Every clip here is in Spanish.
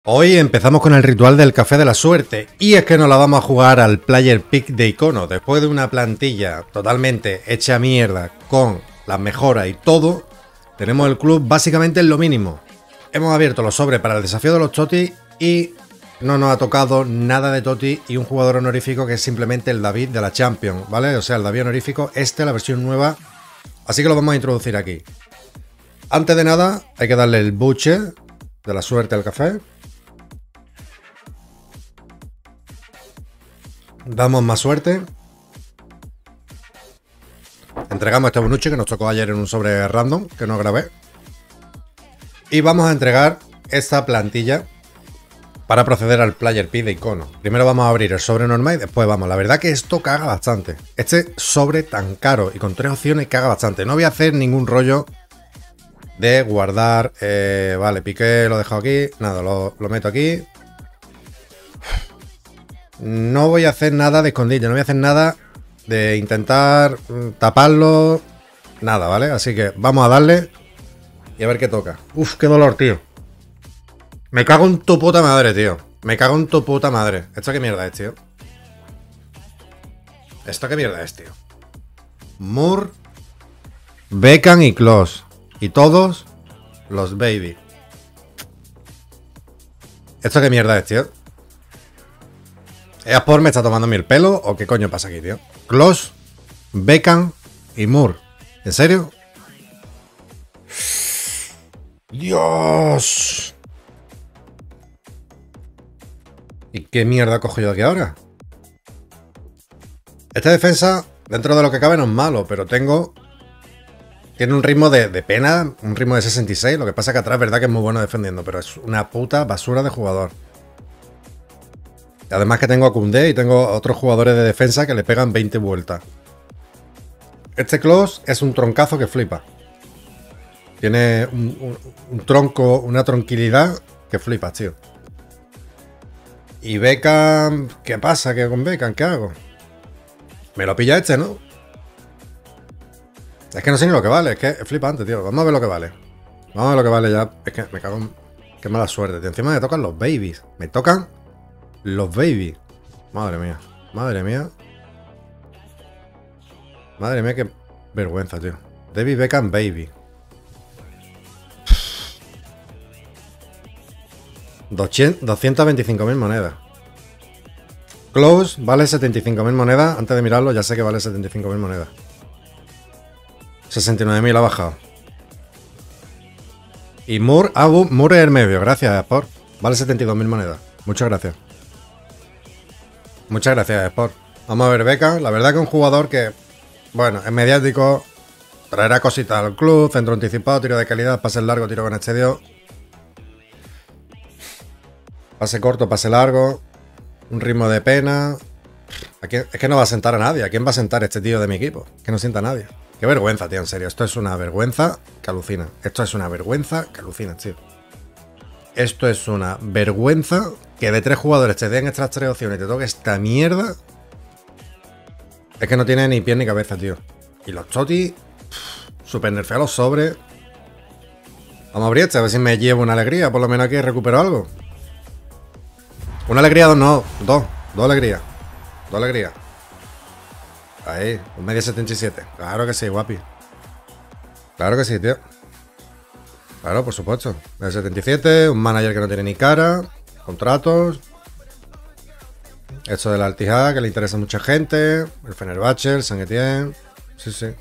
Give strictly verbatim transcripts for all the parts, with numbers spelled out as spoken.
Hoy empezamos con el ritual del café de la suerte y es que nos la vamos a jugar al Player Pick de Icono. Después de una plantilla totalmente hecha mierda con las mejoras y todo, tenemos el club básicamente en lo mínimo. Hemos abierto los sobres para el desafío de los Toti y no nos ha tocado nada de Toti y un jugador honorífico que es simplemente el David de la Champions, ¿vale? O sea, el David honorífico, este, la versión nueva, así que lo vamos a introducir aquí. Antes de nada, hay que darle el buche de la suerte al café. Damos más suerte. Entregamos este bonuche que nos tocó ayer en un sobre random que no grabé. Y vamos a entregar esta plantilla para proceder al Player Pick de Icono. Primero vamos a abrir el sobre normal y después vamos. La verdad que esto caga bastante. Este sobre tan caro y con tres opciones caga bastante. No voy a hacer ningún rollo de guardar. Eh, vale, piqué, lo dejo aquí. Nada, lo, lo meto aquí. No voy a hacer nada de escondite, no voy a hacer nada de intentar taparlo, nada, ¿vale? Así que vamos a darle y a ver qué toca. Uf, qué dolor, tío. Me cago en tu puta madre, tío. Me cago en tu puta madre. ¿Esto qué mierda es, tío? ¿Esto qué mierda es, tío? Moore, Beckham y Klose. Y todos los baby. ¿Esto qué mierda es, tío? ¿Easport me está tomando a mí el pelo o qué coño pasa aquí, tío? Klose, Beckham y Moore. ¿En serio? ¡Dios! ¿Y qué mierda cojo yo aquí ahora? Esta defensa, dentro de lo que cabe, no es malo, pero tengo... Tiene un ritmo de, de pena, un ritmo de sesenta y seis. Lo que pasa que atrás es verdad que es muy bueno defendiendo, pero es una puta basura de jugador. Además que tengo a Koundé y tengo otros jugadores de defensa que le pegan veinte vueltas. Este Klose es un troncazo que flipa. Tiene un, un, un tronco, una tronquilidad que flipas, tío. Y Beckham... ¿Qué pasa que con Beckham? ¿Qué hago? Me lo pilla este, ¿no? Es que no sé ni lo que vale. Es que es flipante, tío. Vamos a ver lo que vale. Vamos a ver lo que vale ya. Es que me cago en... Qué mala suerte, tío. Encima me tocan los babies. Me tocan... Los baby. Madre mía. Madre mía. Madre mía, qué vergüenza, tío. David Beckham baby. doscientas veinticinco mil monedas. Klose vale setenta y cinco mil monedas. Antes de mirarlo ya sé que vale setenta y cinco mil monedas. sesenta y nueve mil ha bajado. Y Moore... Ah, Moore es el medio. Gracias, por. Vale setenta y dos mil monedas. Muchas gracias. Muchas gracias, Sport. Vamos a ver Beckham. La verdad que un jugador que, bueno, es mediático, traerá cositas al club, centro anticipado, tiro de calidad, pase largo, tiro con exterior. Pase corto, pase largo. Un ritmo de pena. Aquí, es que no va a sentar a nadie. ¿A quién va a sentar este tío de mi equipo? Que no sienta a nadie. Qué vergüenza, tío, en serio. Esto es una vergüenza que alucina. Esto es una vergüenza que alucina, tío. Esto es una vergüenza que de tres jugadores te den estas tres opciones y te toque esta mierda. Es que no tiene ni pie ni cabeza, tío. Y los Toti, super nerfeados los sobres. Vamos a abrir este, a ver si me llevo una alegría. Por lo menos aquí recupero algo. Una alegría, dos, no, dos. Dos alegrías. Dos alegrías. Ahí, un media setenta y siete. Claro que sí, guapi. Claro que sí, tío. Claro, por supuesto. El setenta y siete, un manager que no tiene ni cara, contratos. Esto del Al-Ittihad, que le interesa a mucha gente. El Fenerbahce, el Saint Etienne. Sí, sí.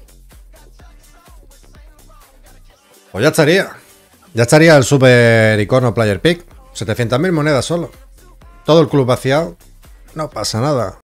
Pues ya estaría. Ya estaría el Super Icono Player Pick. setecientas mil monedas solo. Todo el club vaciado. No pasa nada.